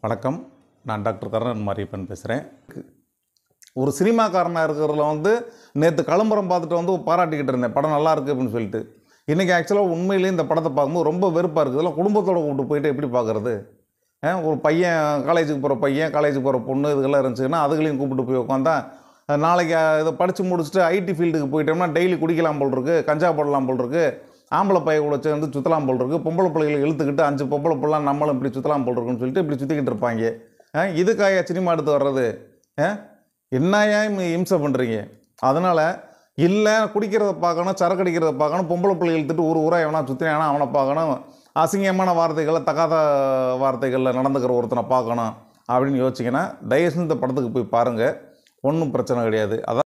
வணக்கம். நான் டாக்டர் கர்ணன் மாரியப்பன் பேசுகிறேன். ஒரு சினிமாக்காரனாக இருக்கிறதுல நேற்று களம்பரம் பார்த்துட்டு பாராட்டிக்கிட்டு இருந்தேன், படம் நல்லா இருக்குது அப்படின்னு சொல்லிட்டு. இன்றைக்கி ஆக்சுவலாக உண்மையிலேயே இந்த படத்தை பார்க்கும்போது ரொம்ப வெறுப்பாக இருக்குது. இதெல்லாம் குடும்பத்தோடு கூப்பிட்டு போயிட்டு எப்படி பார்க்குறது? ஒரு பையன் காலேஜுக்கு போகிற பையன், காலேஜுக்கு போகிற பொண்ணு இதுக்கெல்லாம் இருந்துச்சுன்னா அதுகளையும் கூப்பிட்டு போய் உட்காந்தா நாளைக்கு இதை படித்து முடிச்சுட்டு ஐடி ஃபீல்டுக்கு போயிட்டோம்னா டெய்லி குடிக்கலாம் போல் இருக்குது, கஞ்சா போடலாம் போல் இருக்குது, ஆம்பளை பைய கூட சேர்ந்து சுற்றலாம் போல் இருக்குது, பொம்பளை பிள்ளைகளை இழுத்துக்கிட்டு 5 பொம்பளை பிள்ளைலாம் நம்மளும் இப்படி சுற்றலாம் போல் இருக்குன்னு சொல்லிட்டு இப்படி சுற்றிக்கிட்டு இருப்பாங்க. இதுக்காயா சினிமா எடுத்து வர்றது? என்னையா இம்சை பண்ணுறீங்க? அதனால் இல்லை, குடிக்கிறத பார்க்கணும், சரக்கு அடிக்கிறத பார்க்கணும், பொம்பளை பிள்ளை இழுத்துட்டு ஊராக எவனா சுற்றினானா அவனை பார்க்கணும், அசிங்கமான வார்த்தைகளில் தகாத வார்த்தைகளில் நடந்துக்கிற ஒருத்தனை பார்க்கணும் அப்படின்னு யோசிச்சிங்கன்னா தயவுசெய்து இந்த படத்துக்கு போய் பாருங்கள். ஒன்றும் பிரச்சனை கிடையாது. அதான்